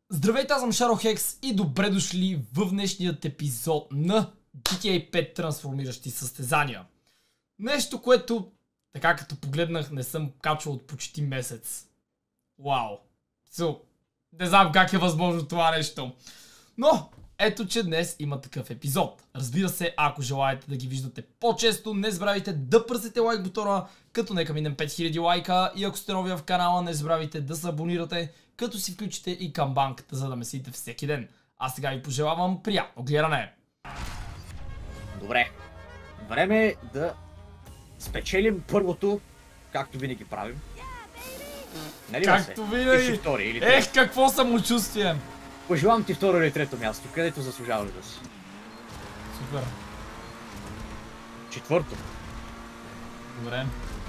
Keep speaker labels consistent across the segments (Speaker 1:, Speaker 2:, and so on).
Speaker 1: Здравейте, аз съм Шарохекс и добре дошли в днешният епизод на GTA 5 трансформиращи състезания. Нещо, което, така като погледнах, не съм качвал от почти месец. Вау! Не знам как е възможно това нещо. Но, ето че днес има такъв епизод. Разбира се, ако желаете да ги виждате по-често, не забравяйте да пръснете лайк бутона, като нека минем 5000 лайка. И ако сте нови в канала, не забравяйте да се абонирате, като си включите и камбанката, за да ме следите всеки ден. А сега ви пожелавам приятно гледане.
Speaker 2: Добре. Време е да спечелим първото, както винаги правим. Нали,
Speaker 1: както винаги.
Speaker 2: Втори, или трети.
Speaker 1: Ех, какво самочувствие.
Speaker 2: Пожелавам ти второ или трето място, където заслужаваш да си.
Speaker 1: Супер.
Speaker 2: Четвърто.
Speaker 1: Добре.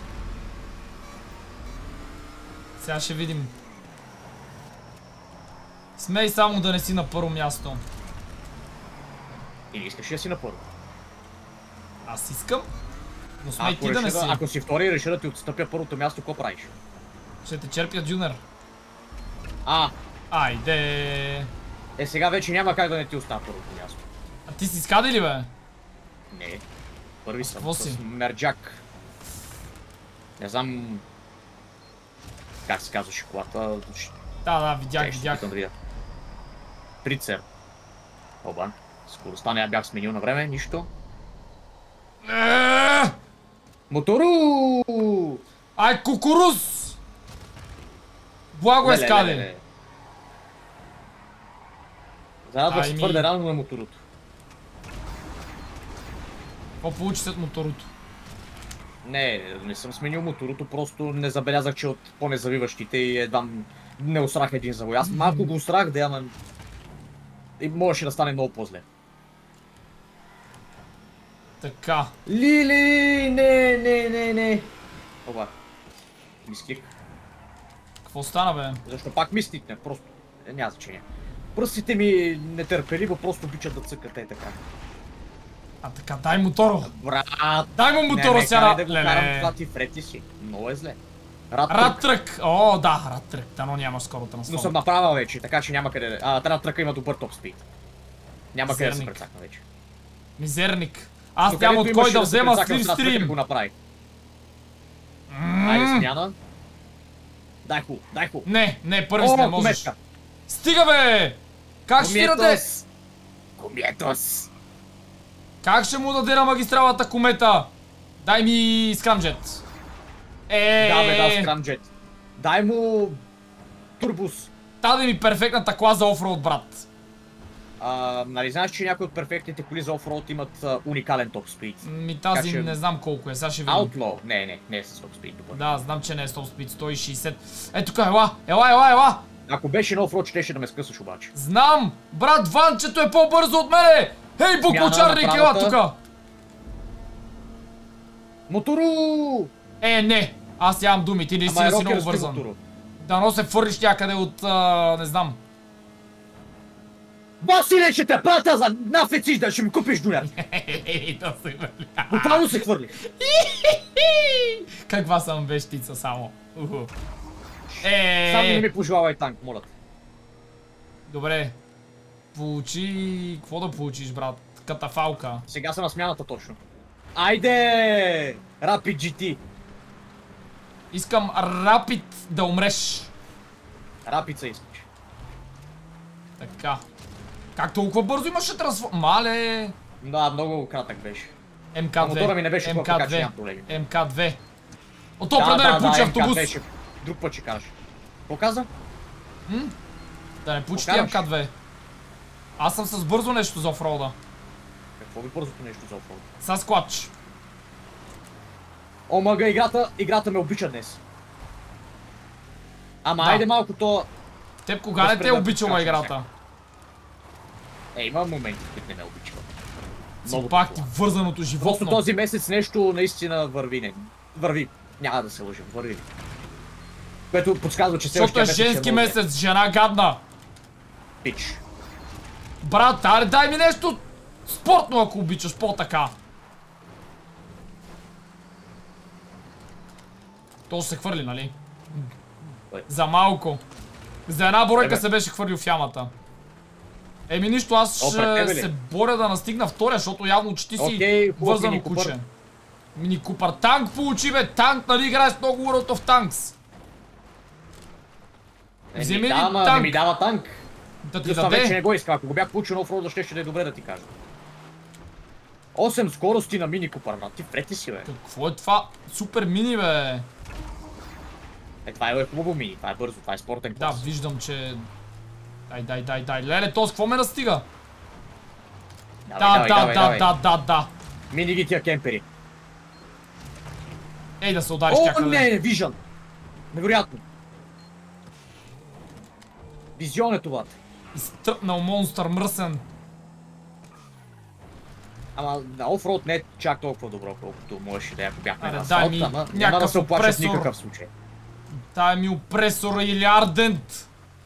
Speaker 1: Сега ще видим. Смей само да не си на първо място.
Speaker 2: Или искаш да си на първо?
Speaker 1: Аз искам, но смей ти да не си.
Speaker 2: Ако си втори и реша да ти отстъпя първото място, какво правиш?
Speaker 1: Ще те черпя Джунер. Айде.
Speaker 2: Сега вече няма как да не ти остава първото място.
Speaker 1: А ти си скади ли, бе?
Speaker 2: Не. Първи съм
Speaker 1: какво си?
Speaker 2: с мерджак. Не знам как се казваше колата.
Speaker 1: Да, видях.
Speaker 2: Прицер. Оба. Скоростта не я бях сменил на време, нищо. Мотору!
Speaker 1: Ай, кукуруз! Благо е скади.
Speaker 2: Зарадва се твърде рано на моторото.
Speaker 1: Какво получи след моторото?
Speaker 2: Не съм сменил моторото, просто не забелязах, че от по-незавиващите и едва не усрах един завой. Аз малко го усрах, да, ама и можеше да стане много по-зле.
Speaker 1: Така.
Speaker 2: Лили! Не! Оба. Мисклик.
Speaker 1: Какво стана, бе?
Speaker 2: Защо пак мислите? Просто няма значение. Пръстите ми нетърпеливо просто обичат да цъкат така.
Speaker 1: Така, дай мотора.
Speaker 2: Брат!
Speaker 1: Дай му мотора сега.
Speaker 2: Да го карам това ти врети си. Много е зле.
Speaker 1: Радтрък. О, да, Радтрък. Дано нямаш скоро трансформ.
Speaker 2: Но съм направил вече, така че няма къде. Радтръка има добър топ спид. Няма къде да се прецакна вече.
Speaker 1: Мизерник. Аз нямам от кой да взема сливстрим.
Speaker 2: Го направи. Айде смяна. Дай ху.
Speaker 1: Не, първи си не можеш. Стига, бе! Как ще ти даде?
Speaker 2: Кометос!
Speaker 1: Как ще му даде на магистралата комета? Дай ми скрамджет.
Speaker 2: Да, скрамджет. Дай му турбус.
Speaker 1: Даде ми перфектната кола за офроуд, брат.
Speaker 2: Нали знаеш, че някои от перфектните коли за офроуд имат уникален топ спид?
Speaker 1: Тази не знам колко е, сега ще видим.
Speaker 2: Outlaw? Не е с топ спид.
Speaker 1: Да, знам, че не е с топ спид, 160. Ето тук, ела!
Speaker 2: Ако беше на офроуд, щеше да ме скъсаш обаче.
Speaker 1: Знам! Брат, ванчето е по-бързо от мене! Хей, буклучарник, ела тука!
Speaker 2: Мотору!
Speaker 1: Не! Аз нямам думи, ти наистина си много бързан. Дано се фърлиш някъде от, не знам.
Speaker 2: Басиле, ще те прата за нафеци, да ще ми купиш дуляр. Буквално се хвърли.
Speaker 1: Каква съм вещица само.
Speaker 2: Само не ми пожелавай танк, моля.
Speaker 1: Добре. Получи... Какво да получиш, брат? Катафалка.
Speaker 2: Сега съм на смяната точно. Айде! Rapid GT.
Speaker 1: Искам Rapid да умреш.
Speaker 2: Rapid се искаш.
Speaker 1: Така. Как толкова бързо имаше трансформ... Мале!
Speaker 2: Да, много кратък беше.
Speaker 1: МК2.
Speaker 2: Мотора ми не беше хубав, така че нямам проблеми.
Speaker 1: МК2. Ото пред да не получи автобус.
Speaker 2: Друг път ще кажеш. Какво каза?
Speaker 1: Да не получи МК2. Аз съм с бързо нещо за офроуда.
Speaker 2: Какво ви бързото нещо за офроуда?
Speaker 1: С клатч.
Speaker 2: О, мъга, играта ме обича днес. Ама айде малко то...
Speaker 1: Теб кога не те е обичала играта?
Speaker 2: Има моменти, които не ме обичава.
Speaker 1: Много пак ти вързаното животно.
Speaker 2: Просто този месец нещо наистина върви. Върви. Няма да се лъжим. Върви. Което подсказва, че следващия месец...
Speaker 1: Защото е женски месец, жена гадна.
Speaker 2: Пич.
Speaker 1: Брат, аре дай ми нещо спортно, ако обичаш, по-така. То се хвърли, нали? За малко. За една бройка се беше хвърлил в ямата. Еми нищо, аз ще се боря да настигна втория, защото явно че ти си вързано куче. Мини Купър. Танк получи, бе! Танк, нали играеш много World of Tanks? Вземи ли танк?
Speaker 2: Не ми дава танк.
Speaker 1: Да ти даде?
Speaker 2: Вече не го иска, ако го бях получил на офроуда, ще да е добре да ти кажа. 8 скорости на Мини Купър, брат, ти врети си, бе.
Speaker 1: Какво е това? Супер мини, бе.
Speaker 2: Това е хубаво мини, това е бързо, това е спортен клас.
Speaker 1: Да, виждам, че... Дай. Леле, този какво ме настига? Да.
Speaker 2: Мини ги тия кемпери.
Speaker 1: Ей да се удариш някъде.
Speaker 2: О, не, вижън. Невероятно. Визион е това.
Speaker 1: Изтръпнал монстър мръсен.
Speaker 2: Ама на офроуд не е чак толкова добро, колкото можеше да я бяхме на
Speaker 1: асфалт,
Speaker 2: ама няма да се оплача в никакъв случай.
Speaker 1: Дай ми опресор или ардент.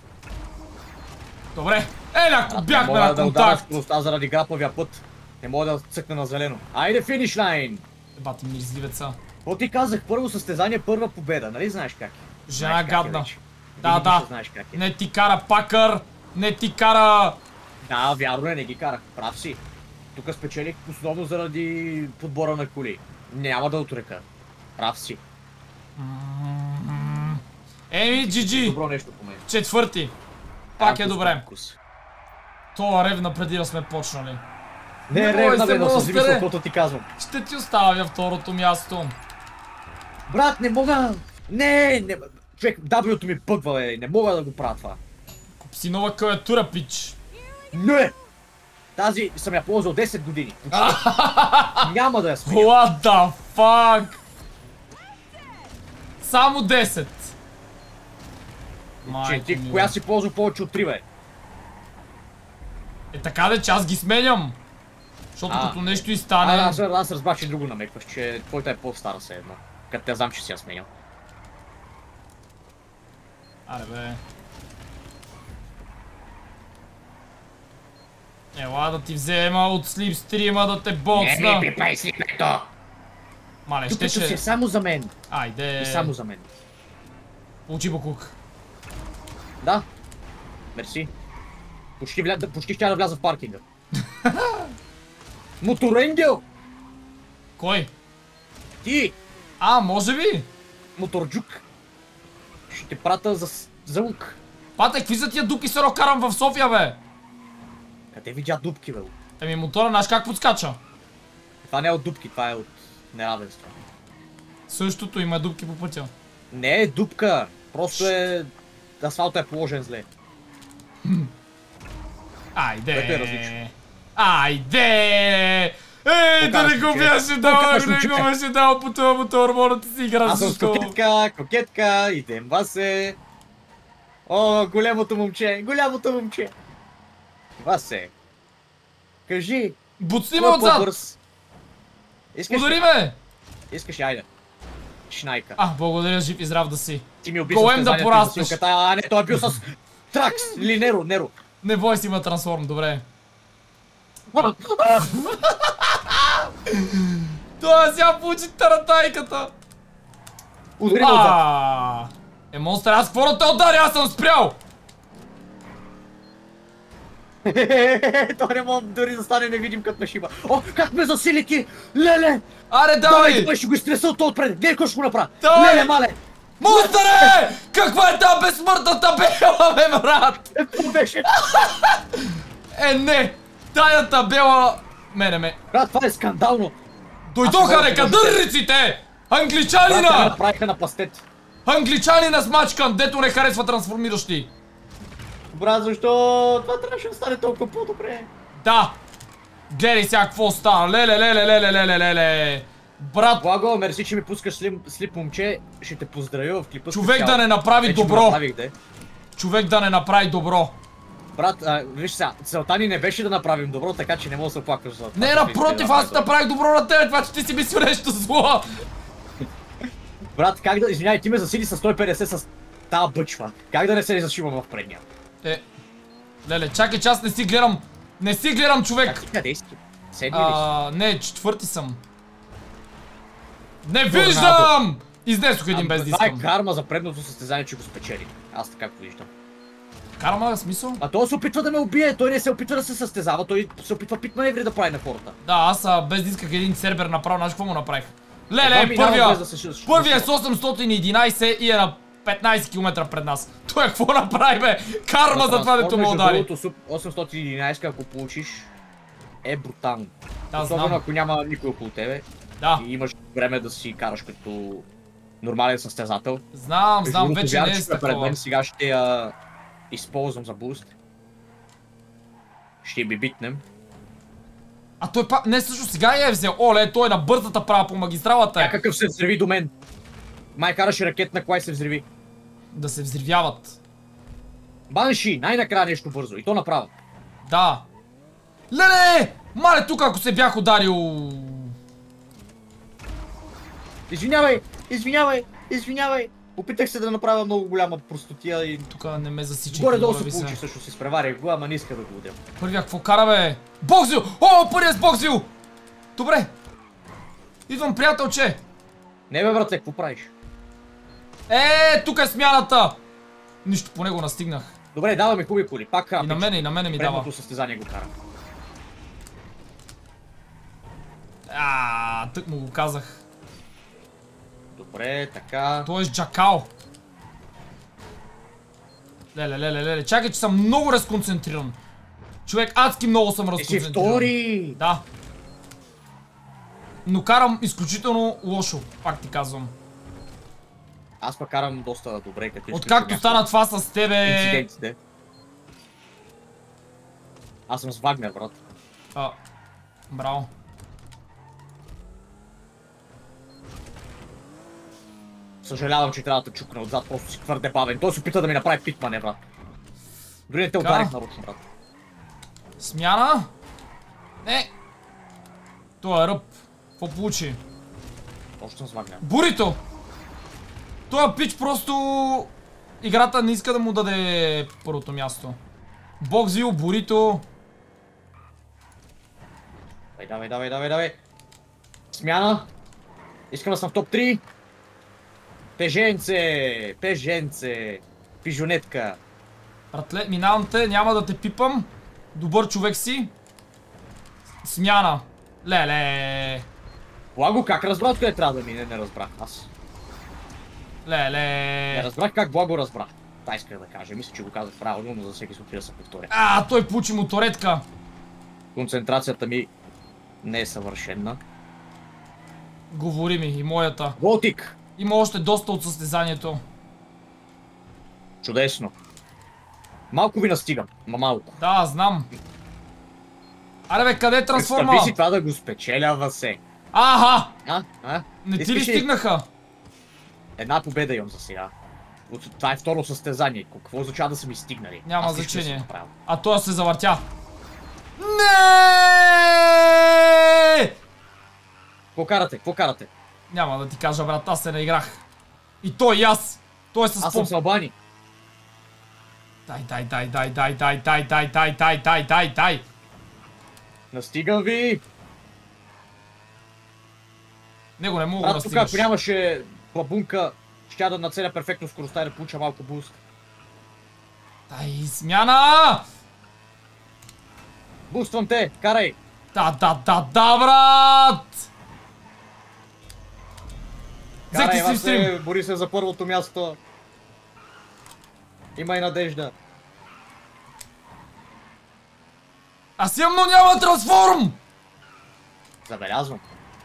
Speaker 1: Добре. Ако бяхме на контакт.
Speaker 2: Да заради граповия път. Не мога да цъкна на зелено. Айде финиш лайн!
Speaker 1: Бати мирзливеца.
Speaker 2: Какво ти казах? Първо състезание, първа победа. Нали знаеш как?
Speaker 1: Жена гадна. Да. Не ти кара пакър. Не ти кара...
Speaker 2: Да, вярно е, не ги карах. Прав си. Тук спечелих основно заради подбора на коли. Няма да отрека. Прав си.
Speaker 1: Еми, GG.
Speaker 2: Добро нещо по мен.
Speaker 1: Четвърти. Пак е добре. Това ревна преди да сме почнали.
Speaker 2: Не ревна, бе, но се зависля, каквото ти казвам.
Speaker 1: Ще ти оставя второто място.
Speaker 2: Брат, не мога... Не... Човек, W-то ми бъгва, бе. Не мога да го правя това.
Speaker 1: Купи си нова клавиатура, пич.
Speaker 2: Не! Тази съм я ползвал 10 години. Няма да я сменя.
Speaker 1: What the fuck? Само 10.
Speaker 2: Ти коя си ползвал повече от 3, бе?
Speaker 1: Е така де, че аз ги сменям. Защото като нещо и стане...
Speaker 2: Аз разбрах, че друго намекваш, че твоята е по-стара все едно. Като те знам, че си я сменял.
Speaker 1: Аре бе. Ела да ти взема от слипстрима да те боцна.
Speaker 2: Не ми пипай слипето!
Speaker 1: Мале,
Speaker 2: тук си е само за мен.
Speaker 1: Айде.
Speaker 2: И само за мен.
Speaker 1: Получи бокук.
Speaker 2: Да. Мерси. Почти ще да вляза в паркинга. Моторенгел!
Speaker 1: Кой?
Speaker 2: Ти!
Speaker 1: Може би?
Speaker 2: Моторджук. Ще те прата за лук.
Speaker 1: Пате, какви са тия дупки се рокарам в София, бе?
Speaker 2: Къде видя дупки, бе?
Speaker 1: Еми мотора, знаеш как подскача?
Speaker 2: Това не е от дупки, това е от неравенство.
Speaker 1: Същото, има дупки по пътя.
Speaker 2: Не е дупка, просто е... асфалтът е положен зле.
Speaker 1: Айде!
Speaker 2: Което е различно.
Speaker 1: Айде! Да не го беше дал, по това мотор, моля да си игра
Speaker 2: с
Speaker 1: защо?
Speaker 2: Аз съм кокетка, идем Васе. О, голямото момче. Васе. Кажи.
Speaker 1: Буцни ме отзад! Удари ме!
Speaker 2: Искаш, айде. Шнайка.
Speaker 1: Благодаря, жив и здрав да си.
Speaker 2: Ти ми уби състезанието за силката, не, той е бил с Тракс или Неро.
Speaker 1: Не бой си, има трансформ, добре. Това сега получи таратайката.
Speaker 2: Удари ме отзад.
Speaker 1: Монстър, аз какво да те ударя, аз съм спрял!
Speaker 2: Той не мога дори да стане невидим като ме шиба. О, как ме засили ти! Леле!
Speaker 1: Аре, давай!
Speaker 2: Той ще го изтресъл то отпред. Гледай какво ще го направя. Леле, мале!
Speaker 1: Монстъре! Каква е тази безсмъртната бела, бе, брат?
Speaker 2: Какво беше?
Speaker 1: Не! Тая табела... Мене.
Speaker 2: Брат, това е скандално.
Speaker 1: Дойдоха некадърниците! Англичанина!
Speaker 2: Брат, те направиха на пастет.
Speaker 1: Англичанина с мачкан, дето не харесва трансформиращи.
Speaker 2: Брат, защо това трябваше да стане толкова по-добре?
Speaker 1: Да! Гледай сега какво стана. Леле. Брат...
Speaker 2: Благо, мерси, че ми пускаш слип, момче. Ще те поздравя в клипа.
Speaker 1: Човек да не направи добро. Човек да не направи добро.
Speaker 2: Брат, виж сега, целта ни не беше да направим добро, така че не мога да се оплакваш за това.
Speaker 1: Не, напротив, аз направих добро на тебе, това че ти си мислил нещо зло.
Speaker 2: Брат, как да... Извиняй, ти ме засили с 150 с тази бъчва. Как да не се зашивам в предния?
Speaker 1: Леле, чакай, че аз не си гледам. Не си гледам, човек.
Speaker 2: Ти къде си? Седми ли си?
Speaker 1: Не, четвърти съм. Не виждам! Изнесох един без да искам.
Speaker 2: Това е карма за предното състезание, че го спечели. Аз така го виждам.
Speaker 1: Карма, смисъл?
Speaker 2: А той се опитва да ме убие, той не се опитва да се състезава, той се опитва пит маневри да прави на хората.
Speaker 1: Да, аз без да исках един сервер направо, знаеш какво му направих? Леле, първия е с 811 и е на 15 км пред нас. Той какво направи, бе? Карма за това, дето му удари.
Speaker 2: 811, ако получиш, е брутално.
Speaker 1: Да,
Speaker 2: особено
Speaker 1: знам.
Speaker 2: ако няма никой около тебе.
Speaker 1: Да.
Speaker 2: И имаш време да си караш като нормален състезател.
Speaker 1: Знам,
Speaker 2: Между
Speaker 1: вече не е
Speaker 2: пред
Speaker 1: такова.
Speaker 2: мен, сега ще я използвам за буст. Ще би битнем.
Speaker 1: А той пак, не също сега я е взел. Оле, той е на бързата права по магистралата.
Speaker 2: Някакъв се взриви до мен. Май караше ракетна, кой се взриви.
Speaker 1: Да се взривяват.
Speaker 2: Банши, най-накрая нещо бързо. И то направо.
Speaker 1: Да. Леле! Мале, тук ако се бях ударил...
Speaker 2: Извинявай, извинявай, извинявай. Опитах се да направя много голяма простотия и...
Speaker 1: Тук не ме засичай.
Speaker 2: Горе-долу се получи също, се изпреварих го, ама не иска да го удем.
Speaker 1: Първия какво кара, бе? Боксвил! О, първият с Боксвил! Добре. Идвам, приятелче.
Speaker 2: Не бе, братле, какво правиш?
Speaker 1: Тук е смяната. Нищо, по него настигнах.
Speaker 2: Добре, даваме хубави коли, пак крапич.
Speaker 1: И на мене ми дава.
Speaker 2: Предното състезание го кара.
Speaker 1: Тък му го казах.
Speaker 2: Добре, така.
Speaker 1: Той е с Джакал. Леле, чакай, че съм много разконцентриран. Човек, адски много съм
Speaker 2: Си
Speaker 1: разконцентриран.
Speaker 2: втори!
Speaker 1: Да. Но карам изключително лошо, пак ти казвам.
Speaker 2: Аз пък карам доста добре, като
Speaker 1: Откакто стана това с тебе...
Speaker 2: инцидентите. Аз съм с Вагнер, брат.
Speaker 1: Браво.
Speaker 2: Съжалявам, че трябва да те чукна отзад, просто си твърде бавен. Той се опита да ми направи пит маневра. Дори не те ударих нарочно, брат.
Speaker 1: Смяна? Не. Той е ръб. Какво получи?
Speaker 2: Още съм с Вагнер.
Speaker 1: Бурито! Той пич просто... Играта не иска да му даде първото място. Боксвил, Бурито...
Speaker 2: Давай. Смяна. Искам да съм в топ 3. Пеженце. Пижонетка.
Speaker 1: Братле, минавам те, няма да те пипам. Добър човек си. Смяна. Леле.
Speaker 2: Благо, как разбрах къде трябва да мине? Не разбрах аз. Не
Speaker 1: Леле.
Speaker 2: разбрах как Благо разбрах. Та исках да кажа. Мисля, че го казах правилно, но за всеки случай да се повторя.
Speaker 1: Той получи моторетка.
Speaker 2: Концентрацията ми не е съвършена.
Speaker 1: Говори ми, и моята.
Speaker 2: Волтик!
Speaker 1: Има още доста от състезанието.
Speaker 2: Чудесно. Малко ви настигам, малко.
Speaker 1: Да, знам. Аре бе, къде е трансформа?
Speaker 2: Представи си това да го спечеля, Васе.
Speaker 1: Аха!
Speaker 2: А?
Speaker 1: Не ти ли стигнаха?
Speaker 2: Една победа имам за сега. Това е второ състезание. Какво означава да са ми стигнали?
Speaker 1: Няма
Speaker 2: Аз нищо не
Speaker 1: значение.
Speaker 2: съм направил.
Speaker 1: А той се завъртя. Не!
Speaker 2: Какво карате?
Speaker 1: Няма да ти кажа, брат, аз се наиграх. И той и аз. Той е с
Speaker 2: Аз съм с Албани.
Speaker 1: Дай.
Speaker 2: Настигам ви!
Speaker 1: Него не мога да
Speaker 2: Брат, тук
Speaker 1: настигаш.
Speaker 2: ако нямаше бабунка, ще да нацеля перфектно скоростта и да получа малко буст.
Speaker 1: Дай, смяна!
Speaker 2: Буствам те, карай!
Speaker 1: Да, брат!
Speaker 2: Карай,
Speaker 1: Взех ти си стрим.
Speaker 2: Васе, бори се за първото място. Има и надежда.
Speaker 1: Аз имам, но няма трансформ!
Speaker 2: Забелязвам.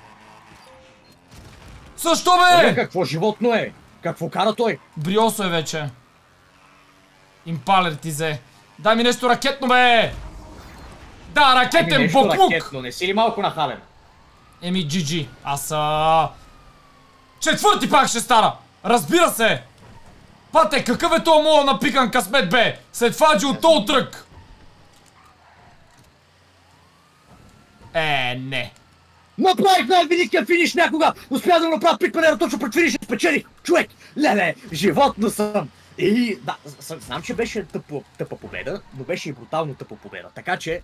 Speaker 1: Защо, бе?
Speaker 2: Какво животно е? Какво кара той?
Speaker 1: Бриосо е вече. Импалер ти взе. Дай ми нещо ракетно, бе! Да, ракетен бук-бук!
Speaker 2: Ракетно, не си ли малко нахален?
Speaker 1: Еми, GG. Аз четвърти пак ще стара! Разбира се! Пате, какъв е този моят напикан късмет, бе? След фаджи от този трък! Не.
Speaker 2: Направих най-великия финиш някога! Успя да го направя пик манера точно пред финиша, спечелих! Човек! Леле, животно съм! И да, знам, че беше тъпа победа, но беше и брутално тъпа победа. Така че...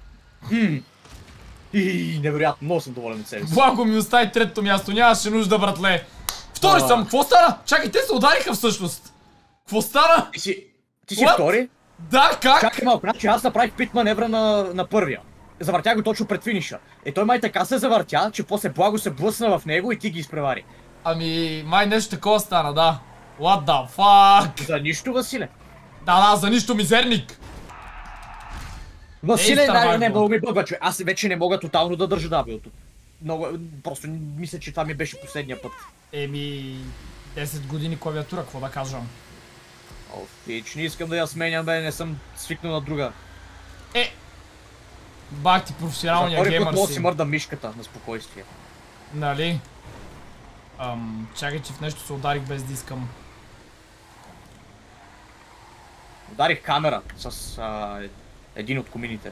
Speaker 2: И невероятно, много съм доволен от себе си.
Speaker 1: Благо ми остави третото място, нямаше нужда, братле. Втори съм, какво стана? Чакай, те се удариха всъщност. Какво стана?
Speaker 2: Ти си втори?
Speaker 1: Да, как?
Speaker 2: Чакай малко, значи аз направих пит маневра на първия. Завъртя го точно пред финиша. Той май така се завъртя, че после Благо се блъсна в него и ти ги изпревари.
Speaker 1: Ами, май нещо такова стана, да. What the fuck?
Speaker 2: За нищо, Василе.
Speaker 1: Да, за нищо, мизерник.
Speaker 2: Василе, не, много ми бъгва, че аз вече не мога тотално да държа W-то. Много, просто мисля, че това ми беше последния път.
Speaker 1: Еми, 10 години клавиатура, какво да кажам?
Speaker 2: Офич, не искам да я сменям, бе, не съм свикнал на друга.
Speaker 1: Бах ти професионалния геймър
Speaker 2: си.
Speaker 1: си.
Speaker 2: Мърда мишката на спокойствие.
Speaker 1: Нали? Чакай, че в нещо се ударих без да искам.
Speaker 2: Ударих камера с един от комините.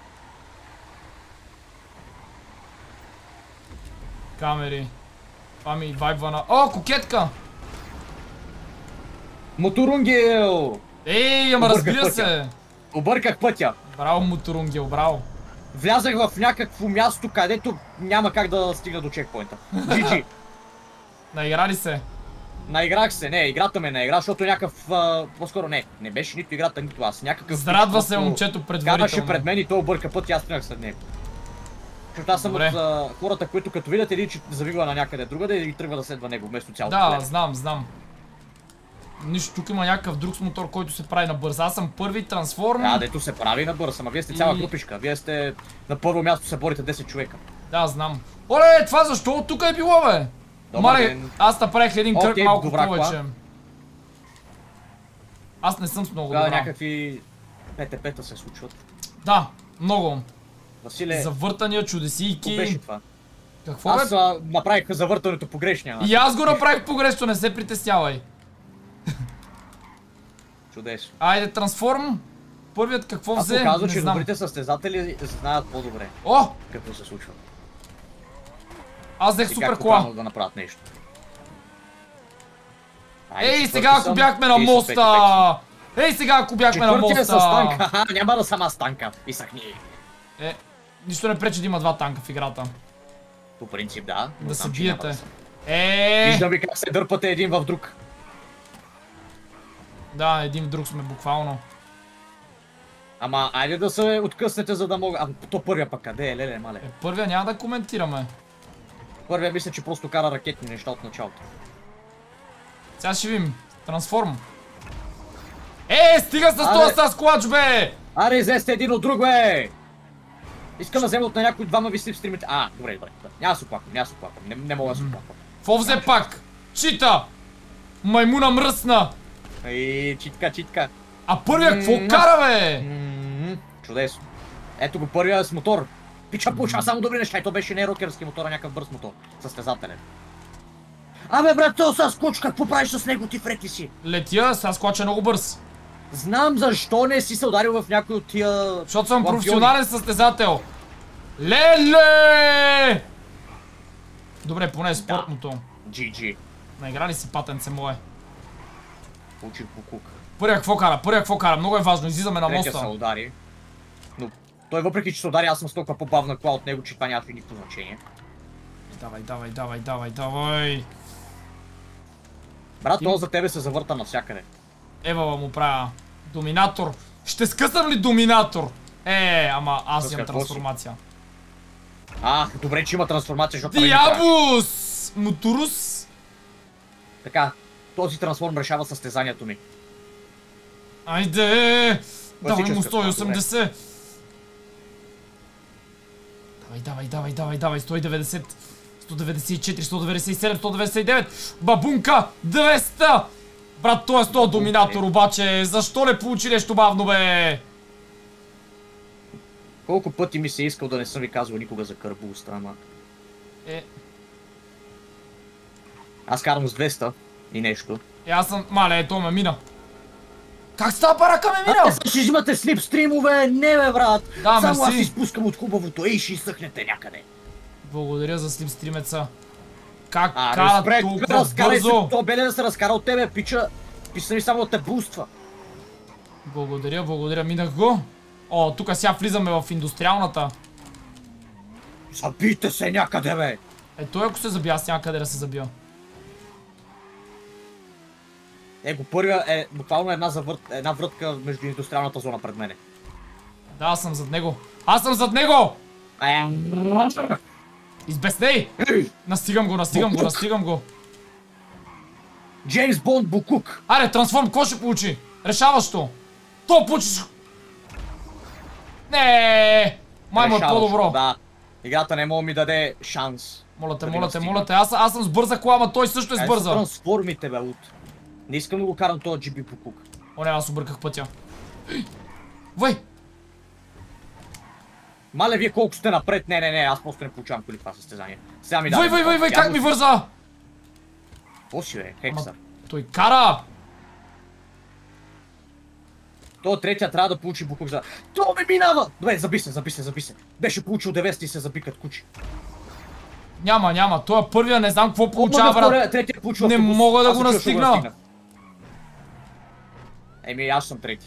Speaker 1: Камери. Това ми вайбва на... О, кокетка!
Speaker 2: Моторунгел!
Speaker 1: Ей, ама разбира се!
Speaker 2: Обърках пътя.
Speaker 1: Браво, Моторунгел, браво.
Speaker 2: Влязах в някакво място, където няма как да стигна до чекпоинта. GG.
Speaker 1: Наигра ли се?
Speaker 2: Наиграх се, не, играта ме наигра, защото някакъв... по-скоро не беше нито играта, нито аз. Някакъв...
Speaker 1: Зарадва се момчето предварително.
Speaker 2: Караше пред мен и той обърка път и аз тръгнах след него. Защото аз съм от хората, които като видят един, че завива на някъде другаде и тръгва да следва него вместо цялото
Speaker 1: Да,
Speaker 2: племе.
Speaker 1: знам. Нищо, тук има някакъв друг с мотор, който се прави на бърз. Аз съм първи трансформ.
Speaker 2: Да, дето се прави на бърз, ама вие сте цяла групишка. Вие сте на първо място се борите 10 човека.
Speaker 1: Да, знам. Оле, това защо? Тук е било, бе! Мале, аз направих един кръг малко повече. Аз не съм с много добра.
Speaker 2: Някакви ПТП-та се случват.
Speaker 1: Да, много.
Speaker 2: Василе,
Speaker 1: завъртания, чудесийки.
Speaker 2: Какво беше това?
Speaker 1: Какво
Speaker 2: аз направих завъртането погрешния.
Speaker 1: И аз го направих погрешно, не се притеснявай.
Speaker 2: Чудесно.
Speaker 1: Айде, трансформ. Първият какво взе?
Speaker 2: Аз показва, че добрите състезатели знаят по-добре.
Speaker 1: О!
Speaker 2: Какво се случва.
Speaker 1: Аз взех супер кола.
Speaker 2: Да направят нещо.
Speaker 1: Ей, сега ако бяхме на моста! Ей, сега ако бяхме на моста!
Speaker 2: Четвъртия с танка, няма да съм аз танка. Писахни.
Speaker 1: Нищо не пречи да има два танка в играта.
Speaker 2: По принцип, да.
Speaker 1: Да се биете.
Speaker 2: Виждам ви как се дърпате един в друг.
Speaker 1: Да, един в друг сме буквално.
Speaker 2: Ама, айде да се откъснете, за да мога... А, то първия пък къде е, леле, мале?
Speaker 1: Първия няма да коментираме.
Speaker 2: Първия мисля, че просто кара ракетни неща от началото.
Speaker 1: Сега ще видим. Трансформ. Стига с този Сасквач, бе!
Speaker 2: Аре, излезте един от друг, бе! Искам да взема от на някой двама ви слипстримите. Добре. Няма да се оплаквам. Не мога да се оплаквам.
Speaker 1: Какво взе пак? Чита! Маймуна мръсна!
Speaker 2: Читка.
Speaker 1: А първия какво кара, бе?
Speaker 2: Чудесно. Ето го първия с мотор. Пича получава само добри неща и то беше не рокерски мотор, а някакъв бърз мотор. Състезателен. Абе, брат, този Сасквач, какво правиш с него, ти врети си?
Speaker 1: Летя, Сасквач е много бърз.
Speaker 2: Знам защо не си се ударил в някой от тия...
Speaker 1: Защото съм професионален състезател. Леле! Добре, поне спортното.
Speaker 2: GG.
Speaker 1: Наигра ли си патенце мое?
Speaker 2: Получих покук.
Speaker 1: Първия какво кара? Много е важно, излизаме на моста.
Speaker 2: Третия се удари. Но той въпреки, че се удари, аз съм с толкова по-бавна кола от него, че това няма никакво значение.
Speaker 1: Давай.
Speaker 2: Брат, то за тебе се завърта навсякъде.
Speaker 1: Ева му правя. Доминатор. Ще скъсам ли доминатор? Ама аз имам трансформация.
Speaker 2: Добре, че има трансформация, защото...
Speaker 1: Диабус! Моторус?
Speaker 2: Така, този трансформ решава състезанието ми.
Speaker 1: Айде! Давай му 180! Давай, 190, 194, 197, 199! Бабунка! 200! Брат, той е 100 доминатор, обаче защо не получи нещо бавно, бе?
Speaker 2: Колко пъти ми се искал да не съм ви казвал никога за Карбулстра, ама... Аз карам с 200 и нещо.
Speaker 1: Аз съм... Мале, то ме мина. Как става парака ме мина?
Speaker 2: Ще имате слипстримове? Не, бе, брат!
Speaker 1: Да,
Speaker 2: само аз изпускам от хубавото, ще изсъхнете някъде.
Speaker 1: Благодаря за слипстримеца. Как кара толкова бързо?
Speaker 2: То беле да се разкара от тебе, пича. Писа ми само да те буства.
Speaker 1: Благодаря, минах го. Тук сега влизаме в индустриалната.
Speaker 2: Забийте се някъде, бе!
Speaker 1: Той ако се забия, аз някъде да се забия.
Speaker 2: Го първия е буквално една врътка между индустриалната зона пред мене.
Speaker 1: Да, аз съм зад него. Аз съм зад него!
Speaker 2: Е,
Speaker 1: Избесней! Настигам го, настигам го, настигам го.
Speaker 2: Джеймс Бонд Букук.
Speaker 1: Аре, трансформ, какво ще получи? Решаващо. То получиш... Не, май му е по-добро.
Speaker 2: Да. Играта не мога ми даде шанс.
Speaker 1: Моля те, моля те. Аз съм с бърза кола, ама той също е с бърза.
Speaker 2: Трансформите, бе, лут. Не искам да го карам този GB Букук.
Speaker 1: О, не, аз обърках пътя. Вай!
Speaker 2: Мале, вие колко сте напред? Не, аз просто не получавам коли това състезание. Сега ми
Speaker 1: Вай, как ми върза?
Speaker 2: Какво си, бе? Хексър.
Speaker 1: Той кара!
Speaker 2: То третия трябва да получи Букук за... То ме минава! Добре, заби се. Беше получил 900 и се заби като кучи.
Speaker 1: Няма. Той е първия, не знам какво получава, брат.
Speaker 2: Третия получил
Speaker 1: не
Speaker 2: автобус.
Speaker 1: мога да го настигна.
Speaker 2: Еми, аз съм трети.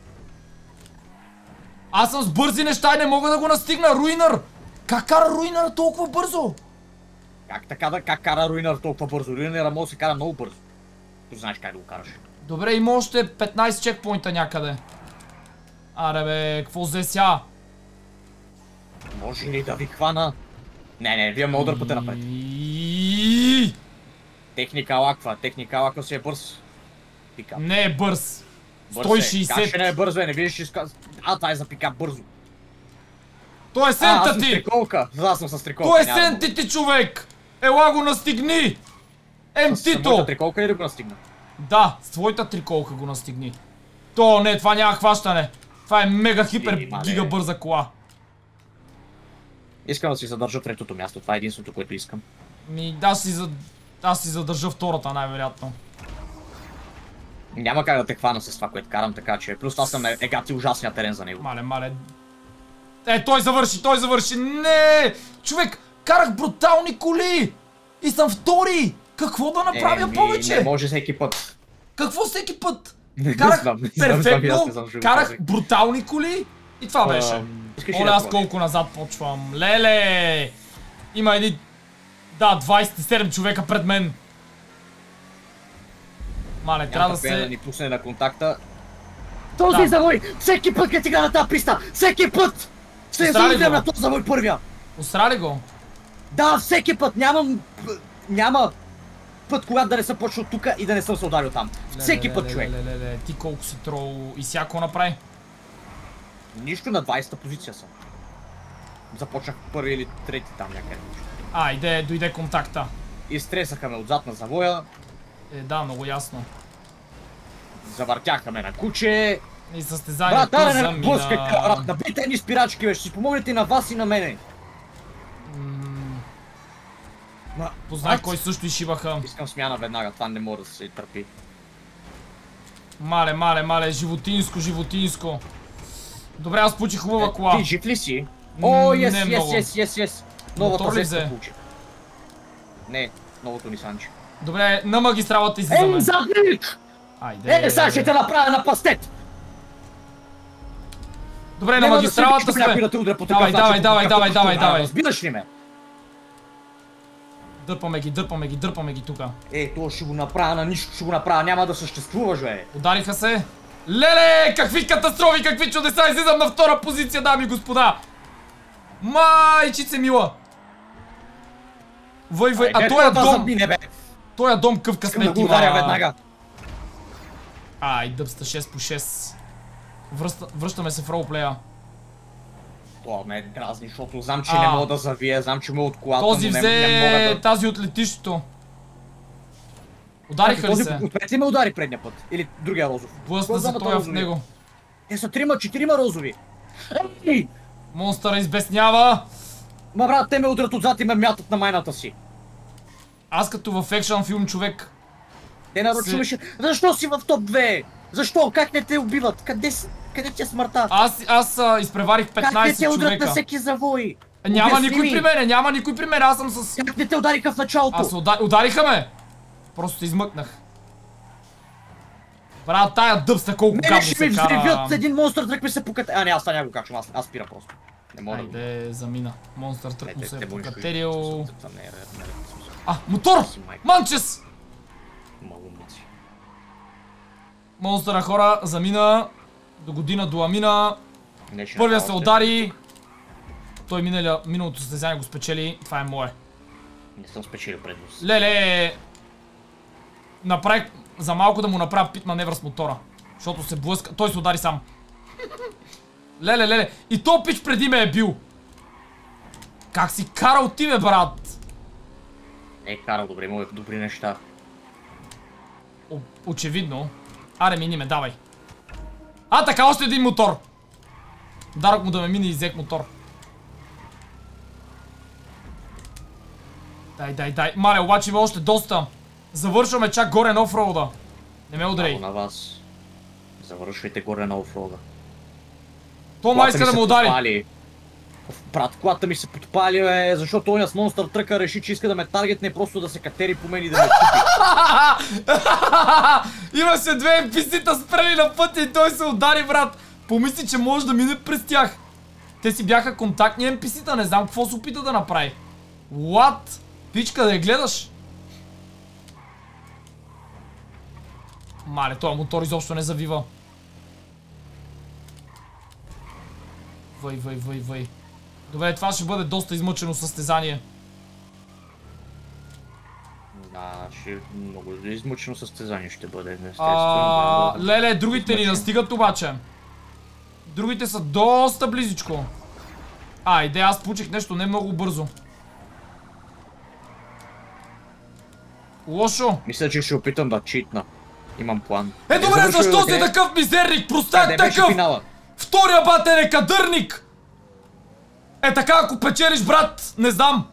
Speaker 1: Аз съм с бързи неща и не мога да го настигна. Руинър! Как кара Руинър толкова бързо?
Speaker 2: Как кара Руинър толкова бързо? Руинър може да се кара много бързо. Tu знаеш как да го караш.
Speaker 1: Добре, има още 15 чекпоинта някъде. Аре бе, какво взе сега?
Speaker 2: Може ли да ви хвана? Не, вие ме удърпате напред. Техника лаква си е бърз. Пикап.
Speaker 1: Не е бърз.
Speaker 2: Бърз
Speaker 1: 160.
Speaker 2: Как ще не е бърз, бе? Не видиш, че това е за пикап бързо.
Speaker 1: Той е сента
Speaker 2: аз съм
Speaker 1: ти!
Speaker 2: стриколка. Аз съм с стриколка.
Speaker 1: Той е сенти ти, човек! Ела го настигни!
Speaker 2: С моята триколка ли да го настигна?
Speaker 1: Да, с твоята триколка го настигни. Не, това няма хващане. Това е мега хипер гига бърза кола.
Speaker 2: Искам да си задържа третото място, това е единственото, което искам.
Speaker 1: Аз си задържа втората, най-вероятно.
Speaker 2: Няма как да те хвана с това, което карам, така че... Плюс аз съм на егати ужасния терен за него.
Speaker 1: Мале. Той завърши! Не! Човек, карах брутални коли! И съм втори! Какво да направя повече?
Speaker 2: Не може всеки път.
Speaker 1: Какво всеки път? Карах перфектно, карах брутални коли и това беше. Оле, аз колко назад почвам. Леле! Има едни... Да, 27 човека пред мен. Мале, трябва да се...
Speaker 2: да ни пусне на контакта. Този завой! Всеки път като игра на тази писта! Всеки път! Ще завидям на този завой първия!
Speaker 1: Устрали го?
Speaker 2: Да, всеки път! Няма път, когато да не съм почнал тука и да не съм се ударил там. Всеки път, човек!
Speaker 1: Ти колко си трол и всяко направи?
Speaker 2: Нищо, на 20-та позиция съм. Започнах първи или трети там някъде.
Speaker 1: Дойде контакта.
Speaker 2: Изтресаха ме отзад на завоя.
Speaker 1: Да, много ясно.
Speaker 2: Завъртяха ме на куче.
Speaker 1: И състезанието замина.
Speaker 2: Набийте едни спирачки, бе, ще си помогнете и на вас и на мене.
Speaker 1: Познай кой също изшибаха.
Speaker 2: Искам смяна веднага, това не може да се търпи.
Speaker 1: Мале, животинско. Добре, аз получих хубава кола.
Speaker 2: Ти жив ли си? О, yes. Новата зеска получи. Не, новото Нисанче.
Speaker 1: Добре, на магистралата излизаме.
Speaker 2: Задник! Сега ще те направя на пастет!
Speaker 1: Добре, на магистралата сме. Давай.
Speaker 2: Разбираш ли ме?
Speaker 1: Дърпаме ги тука.
Speaker 2: Това ще го направя на нищо, ще го направя, няма да съществуваш, бе.
Speaker 1: Удариха се. Леле, какви катастрофи, какви чудеса, излизам на втора позиция, дами и господа. Майчице мила. А този дом къв късмет има. Дъбста 6 по 6. Връщаме се в ролплея.
Speaker 2: Това ме дразни, защото знам, че не мога да завия, знам, че ме от колата,
Speaker 1: този взе тази от летището. Удариха ли се?
Speaker 2: Отпред ли ме удари предния път? Или другия розов?
Speaker 1: Блъсна се той в него.
Speaker 2: Те са 3-4 розови.
Speaker 1: Монстъра избеснява.
Speaker 2: Ма брат, те ме удрят отзад и ме мятат на майната си.
Speaker 1: Аз като в екшън филм, човек.
Speaker 2: Те нарочуваше. Защо си в топ 2? Защо? Как не те убиват? Къде ти е смъртта?
Speaker 1: Аз изпреварих 15 човека. Как не те удрят
Speaker 2: на всеки завой?
Speaker 1: Няма никой при мен, аз съм с...
Speaker 2: Как не те удариха в началото?
Speaker 1: Удариха ме! Просто се измъкнах. Брат, тая дъбста колко кабли се кара.
Speaker 2: Ще ми взривят един монстър трък ми се покате... не, аз това няма го качвам, аз спирам просто. Не мога да го...
Speaker 1: Айде, замина. Монстър трък му се е покатерил. Мотор! Манчес! Монстъра, хора, замина. До година доламина. Първия се удари. Той миналото състезание го спечели. Това е мое.
Speaker 2: Не съм спечелил предност.
Speaker 1: Леле! Направих за малко да му направя пит маневър с мотора. Защото се блъска. Той се удари сам. Леле. И то пич преди ме е бил. Как си карал ти, бе, брат?
Speaker 2: Карал добре, има добри неща.
Speaker 1: Очевидно. Аре, мини ме, давай. Така, още един мотор. Дарах му да ме мине и взех мотор. Дай. Мале, обаче има още доста. Завършваме чак горе на офроуда. Не ме удрей.
Speaker 2: На вас. Завършвайте горе на офроуда.
Speaker 1: То май иска да ме удари.
Speaker 2: Брат, колата ми се подпали, бе, защото оня с монстър тръка реши, че иска да ме таргетне, просто да се катери по мен и да ме чупи.
Speaker 1: Имаше две NPC-та спрели на пътя и той се удари, брат. Помисли, че може да мине през тях. Те си бяха контактни NPC-та, не знам какво се опита да направи. What? Пичка, да я гледаш? Мале, този мотор изобщо не завива. Въй. Добре, това ще бъде доста измъчено състезание.
Speaker 2: Много измъчено състезание ще бъде, естествено.
Speaker 1: Леле, другите ни настигат обаче. Другите са доста близичко. Аз получих нещо не много бързо. Лошо.
Speaker 2: Мисля, че ще опитам да читна. Имам план.
Speaker 1: Добре, защо си такъв мизерник? Простак такъв! Втория батен е кадърник! Така, ако печелиш, брат, не знам.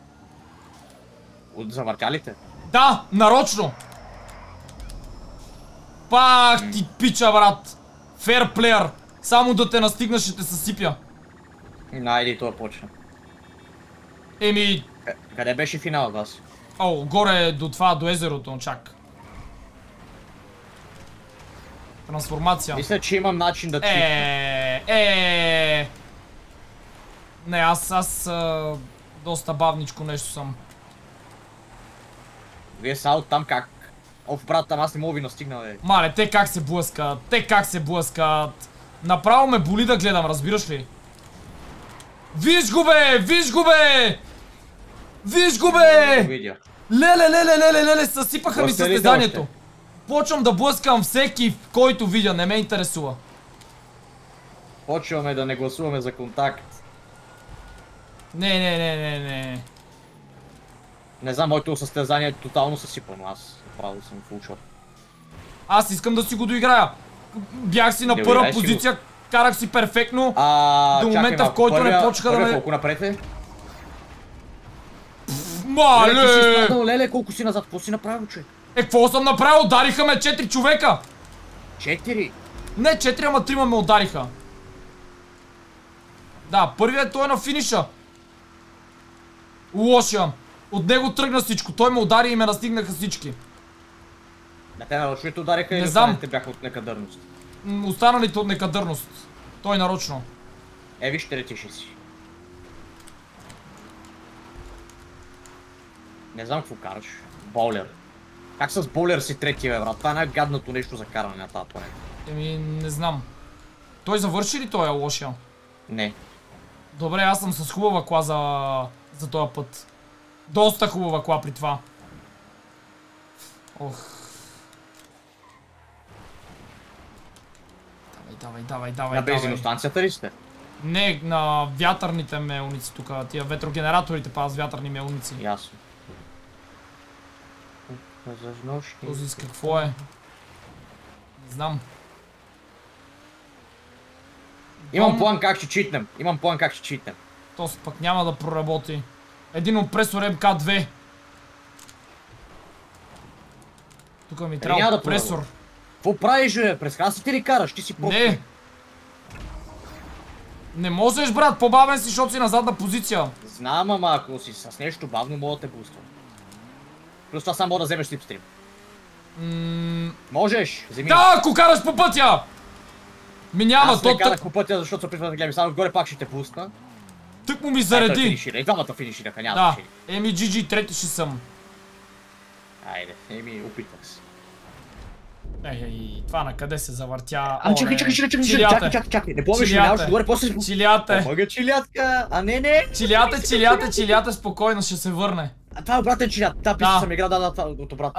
Speaker 2: От завъртялите?
Speaker 1: Да, нарочно. Пак ти пича, брат. Fair player. Само да те настигна, ще те съсипя.
Speaker 2: Айде и това почна. Къде беше финалът, аз?
Speaker 1: Горе до това, до езерото, чак. Трансформация.
Speaker 2: Мисля, че имам начин да читна.
Speaker 1: Не, аз доста бавничко нещо съм.
Speaker 2: Вие са от там как? Брат, там аз не мога ви настигна, бе.
Speaker 1: Мале, те как се блъскат. Направо ме боли да гледам, разбираш ли? Виж го, бе! Леле, съсипаха ми състезанието. Почвам да блъскам всеки, който видя, не ме интересува.
Speaker 2: Почваме да не гласуваме за контакт.
Speaker 1: Не.
Speaker 2: Не знам, моето състезание е тотално съсипано, аз правда съм фулшот.
Speaker 1: Аз искам да си го доиграя. Бях си на първа позиция, карах си перфектно. До момента, в който не почнаха да ме...
Speaker 2: Колко напред е?
Speaker 1: Мале!
Speaker 2: Леле, колко си назад, какво си направил, човек?
Speaker 1: Какво съм направил? Удариха ме 4 човека!
Speaker 2: 4?
Speaker 1: Не 4, ама 3 ме удариха. Да, първият той е на финиша. Лошия. От него тръгна всичко. Той ме удари и ме настигнаха всички.
Speaker 2: Те нарочно удариха или останалите бяха от некадърност?
Speaker 1: Останалите от некадърност. Той нарочно.
Speaker 2: Вижте, летиши си. Не знам какво караш. Боулер. Как с боулер си третия, бе, брат? Това е най-гадното нещо за каране на тази планета.
Speaker 1: Не знам. Той завърши ли той е лошия?
Speaker 2: Не.
Speaker 1: Добре, аз съм с хубава кола за този път. Доста хубава кола при това. Давай.
Speaker 2: На бензиностанцията ли сте?
Speaker 1: Не, на вятърните мелници тук. Тия ветрогенераторите пазят вятърни мелници.
Speaker 2: Ясно.
Speaker 1: Този с какво е? Не знам.
Speaker 2: Имам план как ще читнем.
Speaker 1: То пък няма да проработи. Един опресор МК2. Тук ми трябва опресор.
Speaker 2: Какво правиш, бе? През храстите ли караш? Ти си просто...
Speaker 1: Не! Не можеш, брат, по-бавен си, защото си на задна позиция.
Speaker 2: Знам, ама ако си с нещо бавно, мога да те буствам. Плюс това само мога да вземеш слипстрим. Можеш, вземи.
Speaker 1: Да, ако караш по пътя! Няма,
Speaker 2: аз не карах по пътя, защото се опитвам да гледам. Само отгоре пак ще те пусна.
Speaker 1: Тък му ми зареди.
Speaker 2: И двамата финишираха, няма значение.
Speaker 1: GG, трети ще съм.
Speaker 2: Айде, опитвах се.
Speaker 1: Ей, това на къде се завъртя?
Speaker 2: Чакай, не помниш ли, нямаш горе, после...
Speaker 1: Чилята.
Speaker 2: Помага чилятка, а не.
Speaker 1: Чилята, спокойно, ще се върне.
Speaker 2: Това е обратен чилят, та пише съм игра, да, това от обратно.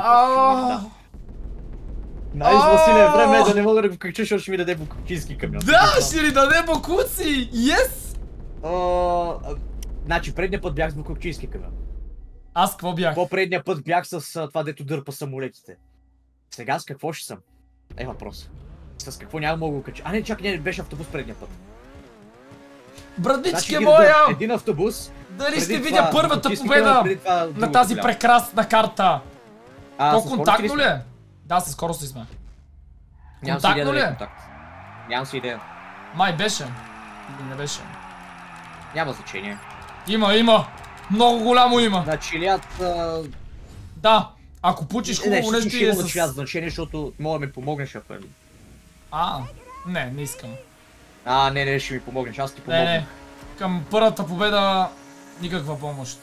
Speaker 2: Найс, Василе, време е да не мога да го кача, защото ще ми даде букукински камион.
Speaker 1: Да, ще ни даде букуци! Yes!
Speaker 2: Значи, предния път бях с букукински камион.
Speaker 1: Аз какво бях?
Speaker 2: По-предния път бях с това, дето дърпа самолетите. Сега с какво ще съм? Е въпрос. С какво няма мога да го кача? А не, чакай, не, беше автобус предния път.
Speaker 1: Братички моя!
Speaker 2: Един автобус.
Speaker 1: Дали ще видя първата победа на тази прекрасна карта? По-контактно ли е? Да, със скорост сме. Контактно ли е?
Speaker 2: Нямам си идея.
Speaker 1: Май беше. Или не беше?
Speaker 2: Няма значение.
Speaker 1: Има. Много голямо има.
Speaker 2: На чилят...
Speaker 1: Да. Ако получиш хубаво нещо и е с...
Speaker 2: Ще значение, защото мога да ми помогнеш, ако е.
Speaker 1: Не искам.
Speaker 2: Не, ще ми помогнеш, аз ти помогна.
Speaker 1: Не. Към първата победа никаква помощ.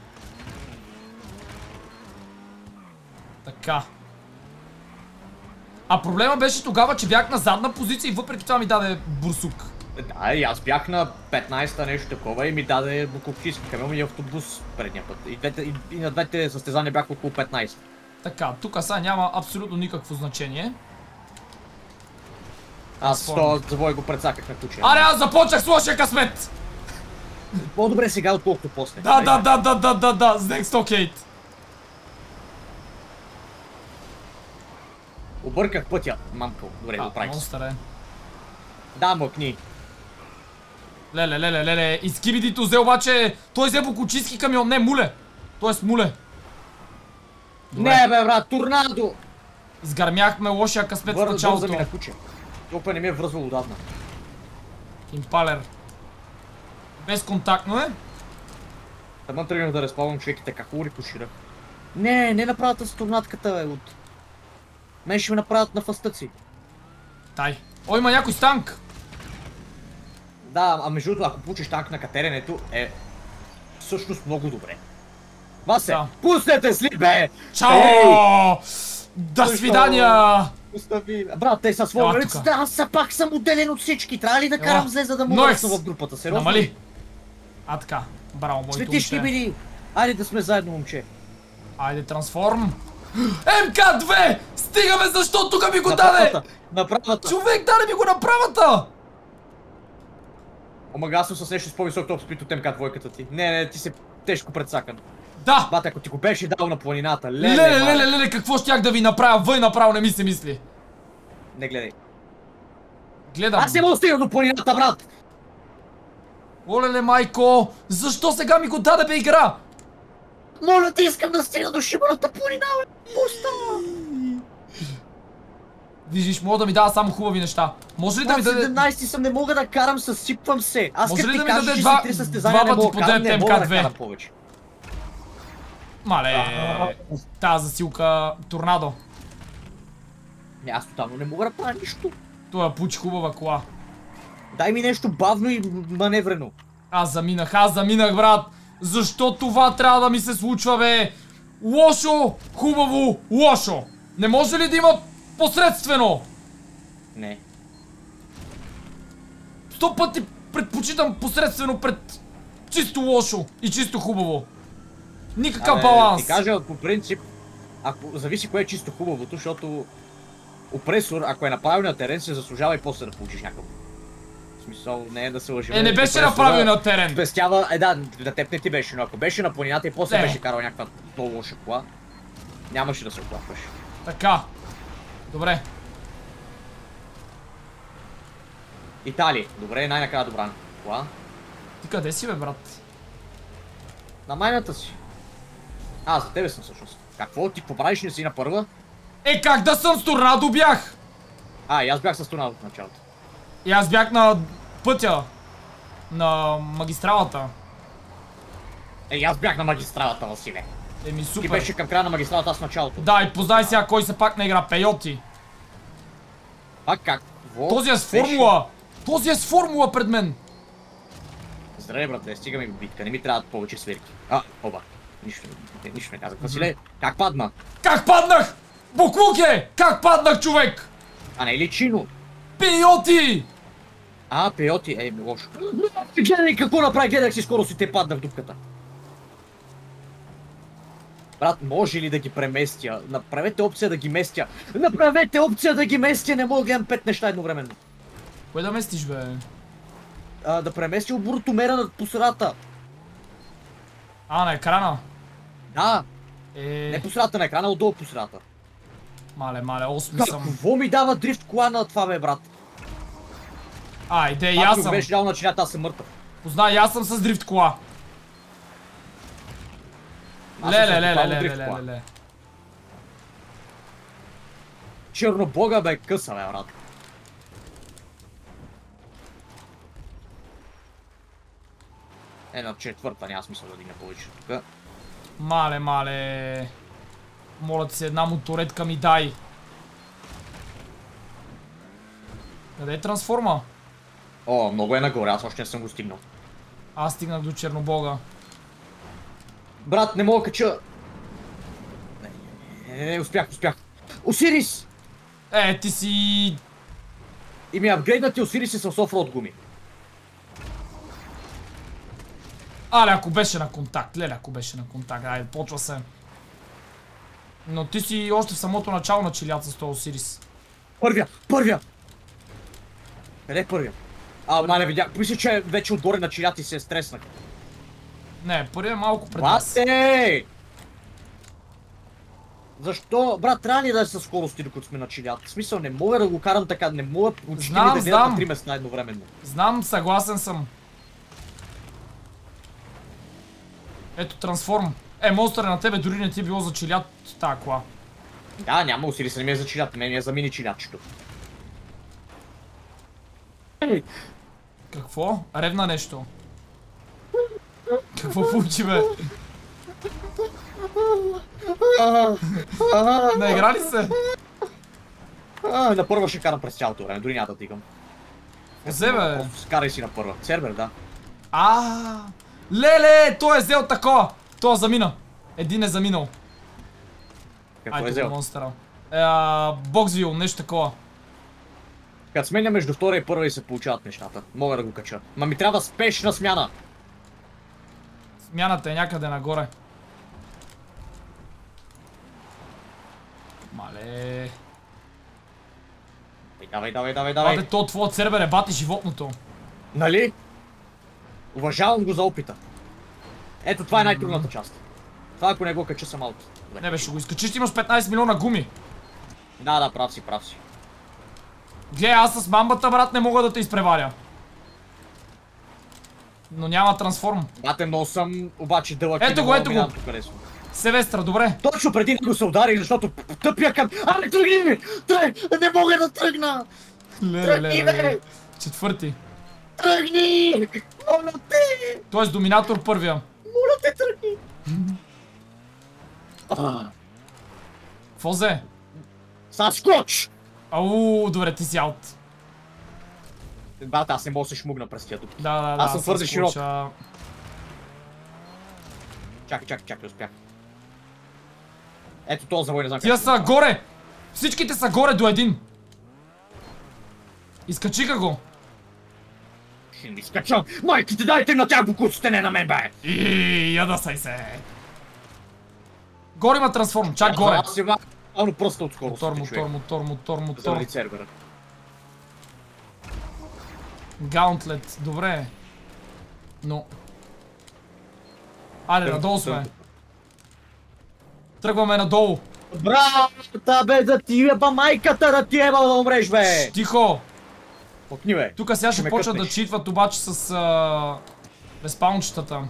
Speaker 1: Така. А проблема беше тогава, че бях на задна позиция и въпреки това ми даде бурсук.
Speaker 2: Да, и аз бях на 15-та нещо такова и ми даде букукчийски камион и автобус предния път. И на двете състезания бях около 15.
Speaker 1: Така, тук сега няма абсолютно никакво значение.
Speaker 2: Аз то завой го прецаках на куче.
Speaker 1: Аз започнах с лошия късмет!
Speaker 2: По-добре сега, отколкото после.
Speaker 1: Да, с Stockade.
Speaker 2: Обърках пътя, мамкъл. Добре, го правих.
Speaker 1: Монстър е.
Speaker 2: Да, мъкни.
Speaker 1: Леле. И Скибидито взе обаче... Той взе букучийски камион, не муле. Тоест муле.
Speaker 2: Не бе, брат, торнадо!
Speaker 1: Изгърмяхме лошия късмет в началото.
Speaker 2: Върза ми на куче. Толкова не ми е връзвал отдавна.
Speaker 1: Импалер. Безконтактно е.
Speaker 2: Тъмън тръгнах да респавам човеките, как хубаво рикоширах. Не направят с торнадката, бе, от... Мен ще ме направят на фъстъци.
Speaker 1: Тай. О, има някой с танк!
Speaker 2: Да, а между другото, ако получиш танк на катеренето, е всъщност много добре. Васе, пуснете сли, бе!
Speaker 1: Чао! До свидания!
Speaker 2: Остави. Брат, те са свои лицата, аз все пак съм отделен от всички. Трябва ли да карам зле, за да мога да съм в групата? Сериозно?
Speaker 1: Намали! Така, браво, моето момче.
Speaker 2: Светиш ли били? Айде да сме заедно, момче.
Speaker 1: Айде, трансформ. МК2! Стигаме, защо тук ми го даде!
Speaker 2: Направата!
Speaker 1: Човек, даде ми го направата!
Speaker 2: Омага, аз съм с нещо с по-висок топ спит от МК2-ката ти. Не, ти си тежко предсакан.
Speaker 1: Да!
Speaker 2: Бате, ако ти го беше дал на планината,
Speaker 1: леле, какво щях да ви направя? Въй направо не ми се мисли.
Speaker 2: Не гледай.
Speaker 1: Гледам.
Speaker 2: Аз не мога да стигна до планината, брат!
Speaker 1: Олеле, майко! Защо сега ми го даде, бе, игра?
Speaker 2: Моля ти, искам да стигна до шибаната планина, бе! Пуста!
Speaker 1: Виждаш, мога да ми дава само хубави неща. Може ли да ми даде...
Speaker 2: 17 съм, не мога да карам, съсипвам се. Аз
Speaker 1: може
Speaker 2: като
Speaker 1: ли
Speaker 2: ти
Speaker 1: да ми
Speaker 2: кажа,
Speaker 1: даде
Speaker 2: че си 3 състезания не мога да карам повече.
Speaker 1: Мале, тази засилка торнадо.
Speaker 2: Не, аз тотално не мога да правя нищо.
Speaker 1: Това получи хубава кола.
Speaker 2: Дай ми нещо бавно и маневрено.
Speaker 1: Аз заминах, брат. Защо това трябва да ми се случва, бе? Лошо, хубаво, лошо. Не може ли да има посредствено?
Speaker 2: Не.
Speaker 1: 100 пъти предпочитам посредствено пред чисто лошо и чисто хубаво. Никакъв баланс.
Speaker 2: Ти кажа, по принцип, ако зависи кое е чисто хубавото, защото опресор, ако е направил на терен, се заслужава и после да получиш някакъв. В смисъл, не е да се лъжим.
Speaker 1: Не беше направил на терен.
Speaker 2: Спестява, да, на теб не ти беше, но ако беше на планината и после беше карал някаква много лоша кола, нямаше да се оплакваш.
Speaker 1: Така. Добре.
Speaker 2: Италия. Добре, най-накрая добра кола.
Speaker 1: Ти къде си, бе, брат?
Speaker 2: На майната си. За тебе съм всъщност. Какво? Ти какво правиш, не си на първа?
Speaker 1: Как да съм, с торнадо бях!
Speaker 2: И аз бях с торнадо в началото.
Speaker 1: И аз бях на пътя. На магистралата.
Speaker 2: И аз бях на магистралата, Василе.
Speaker 1: Супер.
Speaker 2: Ти беше към края на магистралата, аз в началото.
Speaker 1: Да, и познай сега кой се пак на игра, Пейоти.
Speaker 2: Как?
Speaker 1: Този е с формула! Този е с формула пред мен!
Speaker 2: Здравей, братле, стигаме битка, не ми трябват повече свирки. Оба. Нищо не казах. Василе, как падна?
Speaker 1: Как паднах? Буклук е! Как паднах, човек?
Speaker 2: А не е ли чино?
Speaker 1: Пейоти!
Speaker 2: Пейоти, лошо. Гледай какво направи, гледах си скоро си те падна в дупката. Брат, може ли да ги преместя? Направете опция да ги местя. Направете опция да ги местя, не мога да гледам 5 неща едновременно.
Speaker 1: Кое да местиш, бе?
Speaker 2: Да премести оборотомера над посредата.
Speaker 1: На екрана?
Speaker 2: Да. Не по средата на екрана, отдолу по средата.
Speaker 1: Мале, 8 съм.
Speaker 2: Какво ми дава дрифт кола на това, бе, брат?
Speaker 1: Иде, и аз съм.
Speaker 2: Ако беше дал начинята, аз съм мъртъв.
Speaker 1: Познай, аз съм с дрифт кола. Ле.
Speaker 2: Чернобога, бе, къса, бе, брат. Една четвърта, няма смисъл да дигна повече тук.
Speaker 1: Мале. Моля ти се, една моторетка ми дай. Къде е трансформа?
Speaker 2: Много е нагоре, аз още не съм го стигнал.
Speaker 1: Аз стигнах до Чернобога.
Speaker 2: Брат, не мога кача. Не, успях. Осирис!
Speaker 1: Ти си...
Speaker 2: И ми апгрейднати Осириси с офроуд гуми.
Speaker 1: Ако беше на контакт, ако беше на контакт, айде, почва се. Но ти си още в самото начало на чилят с този Осирис.
Speaker 2: Първия! Къде е първия? Не видях, мисля, че вече отгоре на чилят и се стреснах.
Speaker 1: Не, първия е малко пред нас.
Speaker 2: Бате! Защо? Брат, трябва ли да е със скорости, докато сме на чилят? В смисъл, не мога да го карам така, не мога почти да гледат на 3 места едновременно.
Speaker 1: Знам, съгласен съм. Ето трансформ. Монстър на тебе дори не ти е било за чилят тази кола.
Speaker 2: Да, няма усили се, не ми е за чилят, не ми е за мини чилятчето.
Speaker 1: Какво? Ревна нещо. Какво получи, бе? Наигра ли се?
Speaker 2: На първа ще карам през цялото време, дори няма да тигам.
Speaker 1: Взе, бе.
Speaker 2: Карай си на първа. Сервер, да.
Speaker 1: Леле, той е взел такова. Той замина. Един е заминал.
Speaker 2: Какво е взел?
Speaker 1: Монстъра. Боксвил, нещо такова.
Speaker 2: Като сменя между втора и първа и се получават нещата. Мога да го кача. Ма ми трябва спешна смяна.
Speaker 1: Смяната е някъде нагоре. Мале.
Speaker 2: Давай.
Speaker 1: Бате, то твоят сервер е бати животното.
Speaker 2: Нали? Уважавам го за опита. Ето, това е най-трудната част. Това ако не го кача съм аут.
Speaker 1: Не бе, ще го изкачиш, имаш 15 милиона гуми.
Speaker 2: Да, прав си.
Speaker 1: Гледай, аз с мамбата, брат, не мога да те изпреваря. Но няма трансформ.
Speaker 2: Бате, много съм обаче дълъг.
Speaker 1: Ето го. Севестра, добре.
Speaker 2: Точно преди него се удари, защото тъпя към... тръгни! Не мога да тръгна! Тръгни, бе!
Speaker 1: Четвърти.
Speaker 2: Тръгни! Моля те!
Speaker 1: Тоест доминатор първия.
Speaker 2: Моля те, тръгни!
Speaker 1: Какво взе?
Speaker 2: Саскоч!
Speaker 1: Добре, ти си аут.
Speaker 2: Бата, аз не мога да се шмугна през тия дупки.
Speaker 1: Да,
Speaker 2: аз съм твърде широк. Чакай, успях. Ето този завой, не знам как.
Speaker 1: Тия са горе! Всичките са горе до един. Изкачиха го.
Speaker 2: Ще ми изкачам! Майките, дайте на тях букуците, не на мен, бе!
Speaker 1: Ядасай се! Горе има трансформ, чак горе.
Speaker 2: Аз се върна просто от скорост.
Speaker 1: Мотор.
Speaker 2: Заради сервера.
Speaker 1: Гаунтлет, добре. Но... Айде, надолу сме. Тръгваме надолу.
Speaker 2: Брата, бе, да ти еба майката, да ти еба да умреш, бе!
Speaker 1: Тихо!
Speaker 2: Отни, бе.
Speaker 1: Тука сега ще почват да читват обаче с респаунчетата.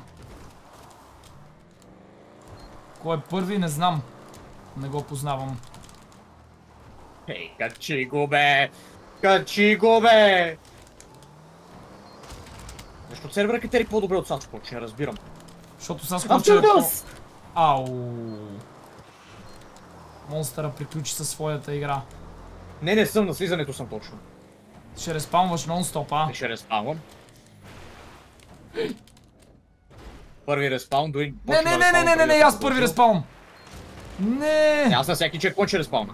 Speaker 1: Кой е първи, не знам. Не го познавам.
Speaker 2: Качи го, бе! Защо сервера катери по-добре от Sasquatch, не разбирам.
Speaker 1: Защото Sasquatch е по... Монстъра приключи със своята игра.
Speaker 2: Не съм, на слизането съм точно.
Speaker 1: Ще респаунваш нон-стоп,
Speaker 2: Ще респаунвам. Първи респаун, дори...
Speaker 1: Не, аз първи респаун. Не!
Speaker 2: Аз на всеки чекпоинт ще респауна.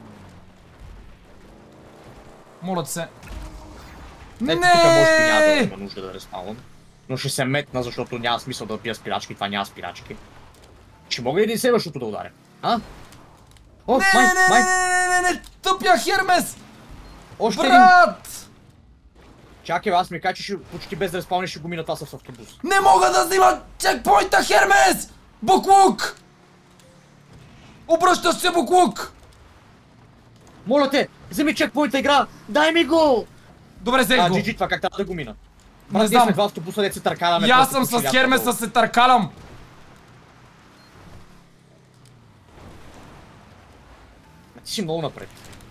Speaker 1: Моля се.
Speaker 2: Не! Тук може би няма да има нужда да респаунам. Но ще се метна, защото няма смисъл да пия спирачки, това няма спирачки. Ще мога ли един следващото да ударя? А? О,
Speaker 1: Не, тъпя Хермес!
Speaker 2: Още
Speaker 1: Брат!
Speaker 2: Чакай, аз ми кажа, че почти без да респауни ще го мина това с автобус.
Speaker 1: Не мога да взима чекпоинта, Хермес! Буклук! Обръщаш се, Буклук!
Speaker 2: Моля те, вземи чекпоинта, игра! Дай ми го!
Speaker 1: Добре, взех го.
Speaker 2: GG, това как трябва да го мина?
Speaker 1: Не знам.
Speaker 2: Два автобуса, дет се търкаляме.
Speaker 1: И аз съм с Хермеса се търкалям.
Speaker 2: Ти си много напред.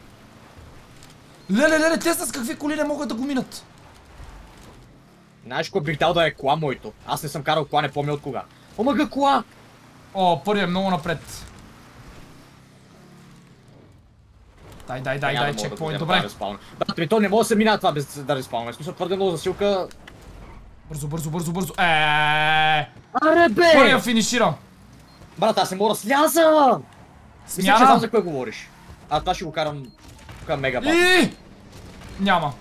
Speaker 1: Леле, те с какви коли не могат да го минат?
Speaker 2: Знаеш кой бих дал да е кола моето? Аз не съм карал кола, не помня от кога. Омага кола!
Speaker 1: О, първият е много напред. Дай, чекпоинт, добре.
Speaker 2: Брат ми, то не може да се минава това без да респаунаме. В смисъл твърде много засилка.
Speaker 1: Бързо.
Speaker 2: Аре бе!
Speaker 1: Първия финишира.
Speaker 2: Брат, аз не мога да сляза! Мисля, че знам
Speaker 1: Смяна.
Speaker 2: за кое говориш. Това ще го карам тук мега бал.
Speaker 1: И... Няма.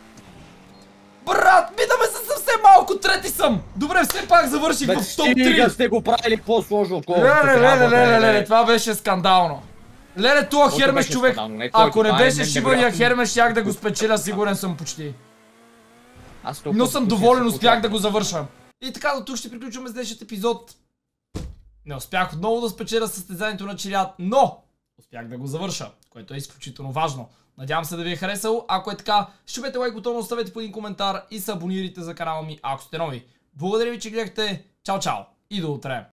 Speaker 1: Брат, минаме се съвсем малко, трети съм. Добре, все пак завърших в топ 3.
Speaker 2: Стига сте го правили по-сложно, отколкото
Speaker 1: Леле, това беше скандално. Леле, това Хермес човек, ако не беше шибания Хермес, щях да го спечеля, сигурен съм почти. Но съм доволен, успях да го завърша. И така, до тук ще приключваме с днешният епизод. Не успях отново да спечеля състезанието на Чилят, но успях да го завърша, което е изключително важно. Надявам се да ви е харесало. Ако е така, щупете лайк бутона, оставете по един коментар и се абонирайте за канала ми, ако сте нови. Благодаря ви, че гледахте. Чао и до утре!